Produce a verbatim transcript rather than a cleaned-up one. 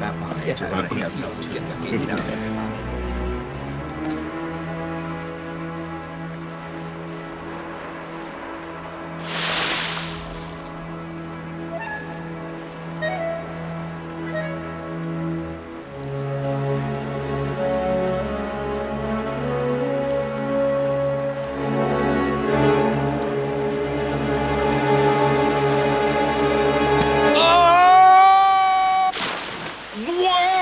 that behind yeah, to run it, you know, you know, to get the heat out there. What?